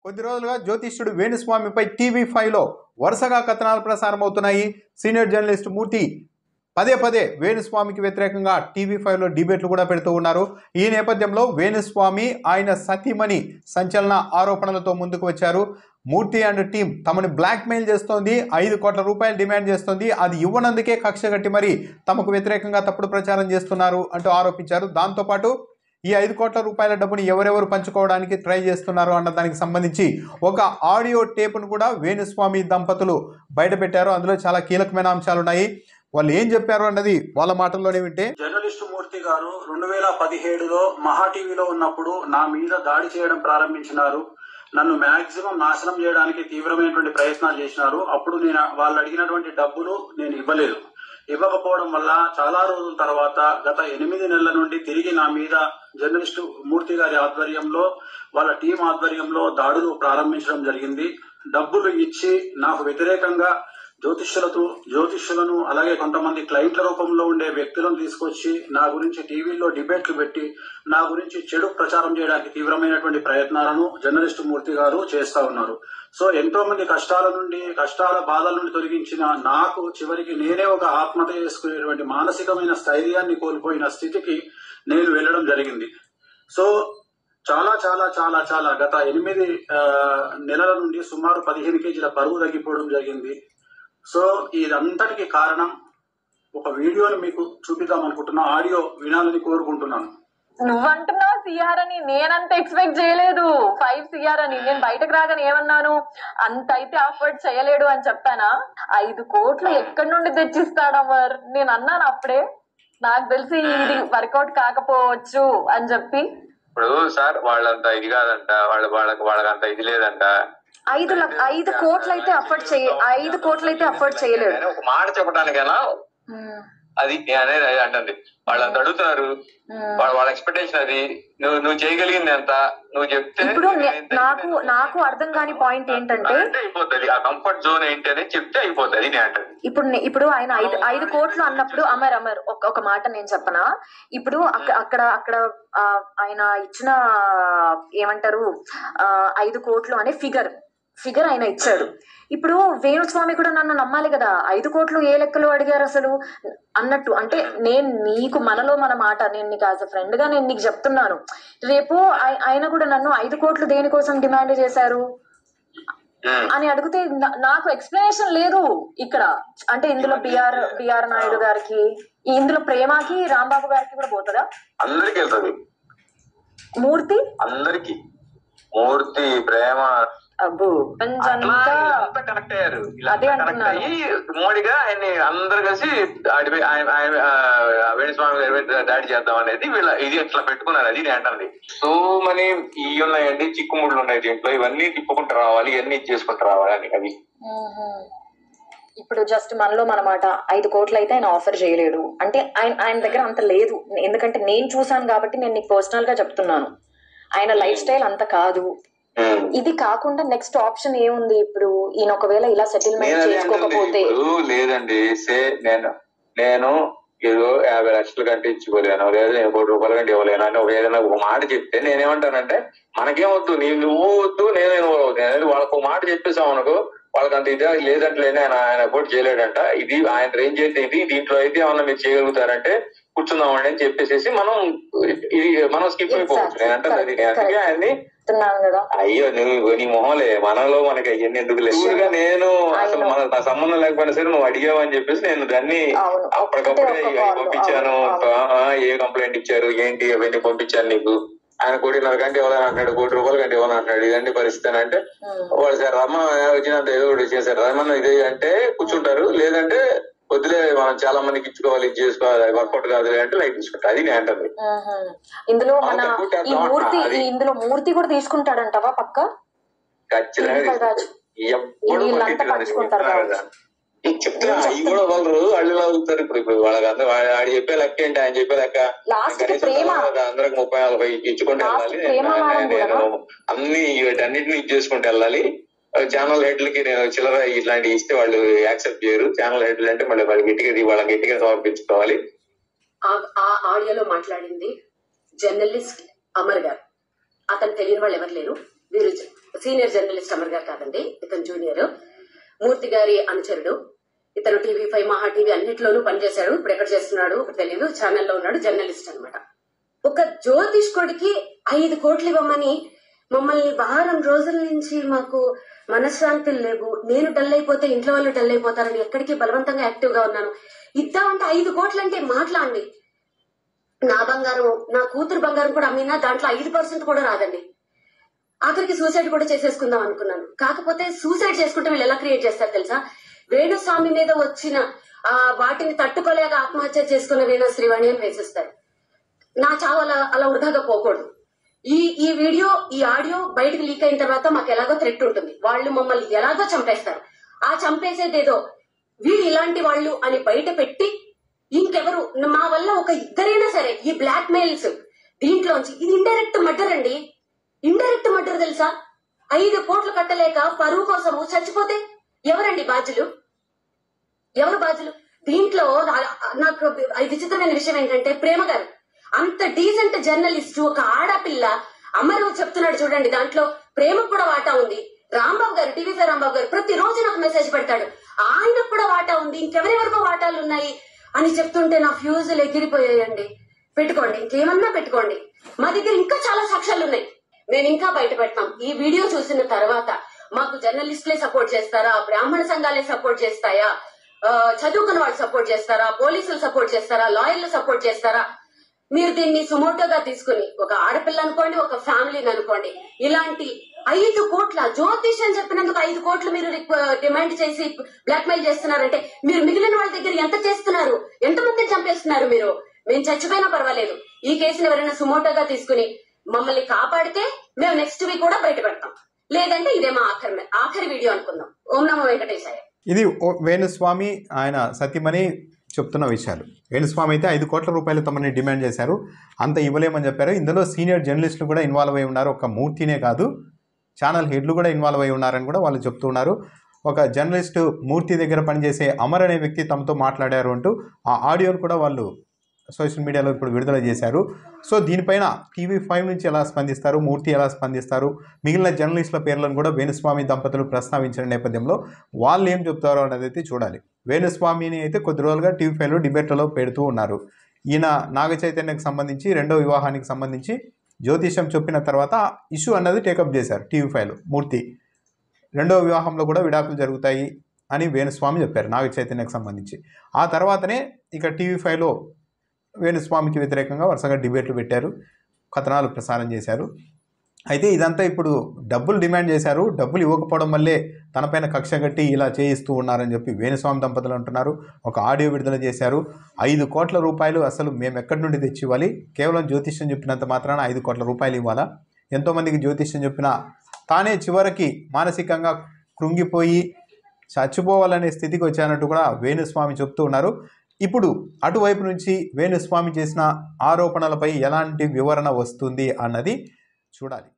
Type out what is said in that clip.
కొద్ది రోజులుగా జ్యోతిష్యుడు వేణుస్వామిపై టీవీ5లో వరుసగా కథనాలు ప్రసారమవుతున్నాయి. సీనియర్ జర్నలిస్ట్ మూర్తి పదే పదే వేణుస్వామికి వ్యతిరేకంగా టీవీ5లో డిబేట్లు కూడా పెడుతూ ఉన్నారు. ఈ నేపథ్యంలో వేణుస్వామి ఆయన సతీమణి సంచలన ఆరోపణలతో ముందుకు వచ్చారు. మూర్తి అండ్ టీం తమను బ్లాక్మెయిల్ చేస్తోంది, 5 కోట్ల రూపాయలు డిమాండ్ చేస్తోంది, అది ఇవ్వనందుకే కక్ష కట్టి మరి తమకు వ్యతిరేకంగా తప్పుడు ప్రచారం చేస్తున్నారు అంటూ ఆరోపించారు. దాంతోపాటు ఈ 5 కోట్ల రూపాయల డబ్బుని ఎవరెవరు పంచుకోవడానికి ట్రై చేస్తున్నారు అన్న దానికి సంబంధించి ఒక ఆడియో టేపును కూడా వేణుస్వామి దంపతులు బయటపెట్టారు. అందులో చాలా కీలకమైన అంశాలు ఉన్నాయి. వాళ్ళు ఏం చెప్పారు అన్నది వాళ్ళ మాటల్లోనే వింటే, జర్నలిస్టు మూర్తి గారు 2017లో మహా టీవీలో ఉన్నప్పుడు నా మీద దాడి చేయడం ప్రారంభించినారు. నన్ను మాక్సిమం నాశనం చేయడానికి తీవ్రమైనటువంటి ప్రయత్నాలు చేసినారు. అప్పుడు నేను వాళ్ళు అడిగినటువంటి డబ్బులు నేను ఇవ్వకపోవడం వల్ల చాలా రోజుల తర్వాత గత 8 నెలల నుండి తిరిగి నా మీద జర్నలిస్టు మూర్తి గారి ఆధ్వర్యంలో వాళ్ళ టీం ఆధ్వర్యంలో దాడులు ప్రారంభించడం జరిగింది. డబ్బులు ఇచ్చి నాకు వ్యతిరేకంగా జ్యోతిష్యులను అలాగే కొంతమంది క్లయింట్ల రూపంలో ఉండే వ్యక్తులను తీసుకొచ్చి నా గురించి టీవీలో డిబేట్లు పెట్టి నా గురించి చెడు ప్రచారం చేయడానికి తీవ్రమైనటువంటి ప్రయత్నాలను జర్నలిస్టు మూర్తి గారు చేస్తా ఉన్నారు. సో ఎంతో మంది కష్టాల బాధల నుండి తొలగించిన నాకు చివరికి నేనే ఒక ఆత్మహత్య చేసుకునేటువంటి మానసికమైన స్థైర్యాన్ని కోల్పోయిన స్థితికి నేను వెళ్ళడం జరిగింది. సో చాలా చాలా చాలా చాలా గత 8 నెలల నుండి సుమారు 15 కేజీల బరువు తగ్గిపోవడం జరిగింది. సో ఇదంతటికి కారణం ఒక వీడియోని మీకు చూపిద్దాం అనుకుంటున్నా, ఆడియో వినాలని కోరుకుంటున్నాను. నువ్వంటున్నావు సిఆర్ అని, నేనంత ఎక్స్పెక్ట్ చేయలేదు. 5 CR అని నేను బయటకు రాగానే ఏమన్నాను, అంత అయితే అఫోర్డ్ చేయలేడు అని చెప్పానా? 5 కోట్లు ఎక్కడి నుండి తెచ్చిస్తాడు అమర్? నేను అన్నాను అప్పుడే, నాకు తెలిసి ఇది వర్కౌట్ కాకపోవచ్చు అని చెప్పి. ఇప్పుడు సార్ వాళ్ళంతా ఇది కాదంట, వాళ్ళకంత ఇది లేదంట. 5 కోట్లు అయితే అఫోర్డ్ చేయలేడు. ఒక మాట చెప్పడానికైనా అది అనేది అంటుంది. వాళ్ళంత అడుగుతారు, వాళ్ళ ఎక్స్పెక్టేషన్ అది. నువ్వు చేయగలిగింది ఎంత నువ్వు చెప్తే. ఇప్పుడు నాకు అర్థం కాని పాయింట్ ఏంటంటే అయిపోతుంది, ఆ కంఫర్ట్ జోన్ ఏంటి అని చెప్తే అయిపోతుంది. ఇప్పుడు ఆయన 5 కోట్లు అన్నప్పుడు అమర్ ఒక మాట నేను చెప్పనా. ఇప్పుడు అక్కడ ఆయన ఇచ్చిన ఏమంటారు 5 కోట్లు అనే ఫిగర్ ఆయన ఇచ్చాడు. ఇప్పుడు వేణుస్వామి కూడా నన్ను నమ్మాలి కదా, 5 కోట్లు ఏ లెక్కలో అడిగారు అసలు అన్నట్టు. అంటే నేను నీకు మనలో మన మాట, నేను నీకు యాజ్ అ ఫ్రెండ్ గా నేను నీకు చెప్తున్నాను. రేపు ఆయన కూడా నన్ను 5 కోట్లు దేనికోసం డిమాండ్ చేశారు అని అడిగితే నాకు ఎక్స్ప్లెనేషన్ లేదు ఇక్కడ. అంటే ఇందులో బిఆర్ నాయుడు గారికి, ఇందులో ప్రేమకి రాంబాబు గారికి కూడా పోతుందా? అందరికి వెళ్తుంది. మూర్తి ప్రేమ అబ్బో కనెక్ట్ అయ్యారు. మోడీగా ఆయన్ని అందరు కలిసి వేణుస్వామి గారి దాడి చేద్దాం అనేది ఇది ఎట్లా పెట్టుకున్నారు. అది నేను అంటుంది. సో మనీ ఇవి ఉన్నాయండి, చిక్కుముళ్ళు ఉన్నాయి దీంట్లో. ఇవన్నీ తిప్పుకుంటూ రావాలి, ఇవన్నీ చేసుకుంటూ రావాలి అని. అది ఇప్పుడు జస్ట్ మనలో మన మాట 5 కోట్లు అయితే ఆయన ఆఫర్ చేయలేడు అంటే ఆయన దగ్గర అంత లేదు. ఎందుకంటే నేను చూసాను కాబట్టి నేను నీకు పర్సనల్ గా చెప్తున్నాను. ఆయన లైఫ్ స్టైల్ అంత కాదు. ఇది కాకుండా నెక్స్ట్ ఆప్షన్ ఏముంది? ఇప్పుడు ఈయన ఒకవేళ ఇలా సెటిల్మెంట్ చేసుకోకపోతే లేదండి, నేను ఏదో 50 లక్షల కంటే ఇచ్చుకోలేను, లేదా 1 కోటి రూపాయల కంటే ఇవ్వలేను అని ఏదైనా ఒక మాట చెప్తే నేనేమంటానంటే మనకేమొద్దు, నువ్వు వద్దు, నేను వాళ్ళకు ఒక మాట చెప్పేసాం అనుకో, వాళ్ళకి అంత ఇదే లేదంటలేనే ఆయన కూడా చేయలేడంట, ఇది ఆయన రేంజ్ అయితే ఇది, దీంట్లో అయితే ఏమన్నా మీరు చేయగలుగుతారంటే కూర్చుందామండి అని చెప్పేసి మనం స్కిప్ అయిపోవచ్చు. నేను అంటే అది అందుకే ఆయన్ని అయ్యో నువ్వు నీ మొహంలే మనలో మనకి అవన్నీ ఎందుకు లేదు. నేను అసలు నా సంబంధం లేకపోయినా సరే నువ్వు అడిగావని చెప్పేసి నేను దాన్ని అప్పటికప్పుడే పంపించాను. ఏ కంప్లైంట్ ఇచ్చారు ఏంటి అవన్నీ పంపించాను నీకు. ఆయన 1.5 కంటే ఇవ్వాలని అంటున్నాడు, 1 కోటి రూపాయల కంటే ఇవ్వాలని అంటున్నాడు. ఇదండి పరిస్థితి అంటే వాళ్ళు సార్ రమ్మను వచ్చినంత ఏదో ఒకటి చేశారు, రమ్మను ఇది అంటే కూర్చుంటారు. లేదంటే వద్దులే మనం చాలా మందికి ఇచ్చుకోవాలి, ఇది చేసుకోవాలి, వర్కౌట్ కాదు అంటే లైట్ తీసుకుంటా. అది నేను అంటుంది. ఇందులో మూర్తి కూడా తీసుకుంటాడంటవా? పక్క ఖచ్చితంగా చెప్తే అవి కూడా వాళ్ళు అవుతారు. ఇప్పుడు వాళ్ళకి అందరూ ఆడి చెప్పే లెక్క ఏంటి, ఆయన చెప్పే లెక్క అందరికి 30-40 ఇచ్చుకుంటూ వెళ్ళాలి. నేను అన్ని వీటన్నిటిని ఇచ్చేసుకుంటూ వెళ్ళాలి. ఛానల్ హెడ్లకి నేను చిల్లర ఇట్లాంటి ఇస్తే వాళ్ళు యాక్సెప్ట్ చేయరు. ఛానల్ హెడ్లు అంటే మళ్ళీ వాళ్ళకి గట్టిగా సమర్పించుకోవాలి. ఆ ఆడియోలో మాట్లాడింది జర్నలిస్ట్ అమర్ గారు. అతను తెలియని వాళ్ళు ఎవరు లేరు. వీరు సీనియర్ జర్నలిస్ట్ అమర్ గారు కాదండి, ఇతను జూనియర్, మూర్తి గారి అనుచరుడు. ఇతను TV5 మహా టీవీ అన్నిట్లోనూ పనిచేశాడు. ఇప్పుడు ఎక్కడ చేస్తున్నాడు ఇప్పుడు తెలియదు, ఛానల్లో ఉన్నాడు, జర్నలిస్ట్ అనమాట. ఒక జ్యోతిష్కుడికి 5 కోట్లు ఇవ్వమని మమ్మల్ని వారం రోజుల నుంచి మాకు మనశ్శాంతులు లేవు, నేను డల్ అయిపోతే ఇంట్లో వాళ్ళు డల్ అయిపోతారని ఎక్కడికి బలవంతంగా యాక్టివ్ గా ఉన్నాను. ఇద్దామంటే 5 కోట్లు అంటే మాట్లాడండి. నా బంగారం, నా కూతురు బంగారం కూడా అమ్మినా దాంట్లో 5% కూడా రాదండి. ఆఖరికి సూసైడ్ కూడా చేసేసుకుందాం అనుకున్నాను. కాకపోతే సూసైడ్ చేసుకుంటే వీళ్ళు ఎలా క్రియేట్ చేస్తారు తెలుసా? వేణుస్వామి మీద వచ్చిన వాటిని తట్టుకోలేక ఆత్మహత్య చేసుకున్న వీణ శ్రీవాణి అని వేసేస్తారు. నా చావు అలా వృధాగా పోకూడదు. ఈ వీడియో, ఈ ఆడియో బయటకు లీక్ అయిన తర్వాత మాకు ఎలాగో థ్రెట్ ఉంటుంది. వాళ్ళు మమ్మల్ని ఎలాగో చంపేస్తారు. ఆ చంపేసేదేదో వీళ్ళు ఇలాంటి వాళ్ళు అని బయట పెట్టి ఇంకెవరు మా వల్ల ఒక ఇద్దరైనా సరే ఈ బ్లాక్ మెయిల్స్ దీంట్లోంచి, ఇది ఇండైరెక్ట్ మర్డర్ అండి. ఇండైరెక్ట్ మర్డర్ తెలుసా? 5 కోట్లు కట్టలేక పరువు కోసము చచ్చిపోతే ఎవరండి బాధ్యులు? ఎవరు బాధ్యులు? దీంట్లో నాకు విచిత్రమైన విషయం ఏంటంటే, ప్రేమ గారు అంత డీసెంట్ జర్నలిస్ట్, ఒక ఆడపిల్ల అమరు చెప్తున్నాడు చూడండి, దాంట్లో ప్రేమకు కూడా వాటా ఉంది. రాంబాబు గారు, TV5 రాంబాబు గారు ప్రతిరోజు నాకు మెసేజ్ పెడతాడు, ఆయనకు కూడా వాటా ఉంది, ఇంకెవరెవరికో వాటాలు ఉన్నాయి అని చెప్తుంటే నా ఫ్యూజులు ఎగిరిపోయాయండి. పెట్టుకోండి, ఇంకేమన్నా పెట్టుకోండి, మా దగ్గర ఇంకా చాలా సాక్ష్యాలు ఉన్నాయి, మేము ఇంకా బయట పెడతాం. ఈ వీడియో చూసిన తర్వాత మాకు జర్నలిస్టులే సపోర్ట్ చేస్తారా, బ్రాహ్మణ సంఘాలే సపోర్ట్ చేస్తాయా, చదువుకున్న వాళ్ళు సపోర్ట్ చేస్తారా, పోలీసులు సపోర్ట్ చేస్తారా, లాయర్లు సపోర్ట్ చేస్తారా? మీరు దీన్ని సుమోటోగా తీసుకుని, ఒక ఆడపిల్ల అనుకోండి, ఒక ఫ్యామిలీని అనుకోండి, ఇలాంటి 5 కోట్ల జ్యోతిష్యం చెప్పినందుకు 5 కోట్లు మీరు డిమాండ్ చేసి బ్లాక్ మెయిల్ చేస్తున్నారంటే మీరు మిగిలిన వాళ్ళ దగ్గర ఎంత చేస్తున్నారు? ఎంతమందిని చంపేస్తున్నారు మీరు? మేము చచ్చిపోయినా పర్వాలేదు, ఈ కేసుని ఎవరైనా సుమోటోగా తీసుకుని మమ్మల్ని కాపాడితే మేము నెక్స్ట్ వీక్ కూడా బయట పెడతాం, లేదంటే ఇదే మా ఆఖరి వీడియో అనుకుందాం. ఓం నమో వెంకటేశాయ. ఇది వేణుస్వామి ఆయన సతీమణి చెప్తున్న విషయాలు. వేణుస్వామి అయితే 5 కోట్ల రూపాయలు తమని డిమాండ్ చేశారు, అంత ఇవ్వలేమని చెప్పారు. ఇందులో సీనియర్ జర్నలిస్టులు కూడా ఇన్వాల్వ్ అయి ఉన్నారు, ఒక మూర్తినే కాదు ఛానల్ హెడ్లు కూడా ఇన్వాల్వ్ అయి ఉన్నారని కూడా వాళ్ళు చెప్తున్నారు. ఒక జర్నలిస్టు మూర్తి దగ్గర పనిచేసే అమర్ అనే వ్యక్తి తమతో మాట్లాడారు అంటూ ఆ ఆడియోను కూడా వాళ్ళు సోషల్ మీడియాలో ఇప్పుడు విడుదల చేశారు. సో దీనిపైన TV5 నుంచి ఎలా స్పందిస్తారు, మూర్తి ఎలా స్పందిస్తారు, మిగిలిన జర్నలిస్టుల పేర్లను కూడా వేణుస్వామి దంపతులు ప్రస్తావించిన నేపథ్యంలో వాళ్ళు ఏం చెప్తారో అనేది అయితే చూడాలి. వేణుస్వామిని అయితే కొద్ది రోజులుగా TV5లో డిబేట్లలో పెడుతూ ఉన్నారు. ఈయన నాగ చైతన్యకు సంబంధించి 2వ వివాహానికి సంబంధించి జ్యోతిష్యం చెప్పిన తర్వాత ఇష్యూ అన్నది టేకప్ చేశారు TV5లో. మూర్తి 2వ వివాహంలో కూడా విడాకులు జరుగుతాయి అని వేణుస్వామి చెప్పారు నాగ చైతన్యకు సంబంధించి. ఆ తర్వాతనే ఇక TV5లో వేణుస్వామికి వ్యతిరేకంగా వరుసగా డిబేట్లు పెట్టారు, కథనాలు ప్రసారం చేశారు. అయితే ఇదంతా ఇప్పుడు డబ్బులు డిమాండ్ చేశారు, డబ్బులు ఇవ్వకపోవడం వల్లే తనపైన కక్ష కట్టి ఇలా చేయిస్తూ ఉన్నారని చెప్పి వేణుస్వామి దంపతులు అంటున్నారు. ఒక ఆడియో విడుదల చేశారు. 5 కోట్ల రూపాయలు అసలు మేము ఎక్కడి నుండి తెచ్చి ఇవ్వాలి? కేవలం జ్యోతిష్యం చెప్పినంత మాత్రాన 5 కోట్ల రూపాయలు ఇవ్వాలా? ఎంతోమందికి జ్యోతిష్యం చెప్పినా తానే చివరికి మానసికంగా కృంగిపోయి చచ్చిపోవాలనే స్థితికి వచ్చానట్టు కూడా వేణుస్వామి చెప్తూ ఉన్నారు. ఇప్పుడు అటువైపు నుంచి వేణుస్వామి చేసిన ఆరోపణలపై ఎలాంటి వివరణ వస్తుంది అన్నది చూడాలి.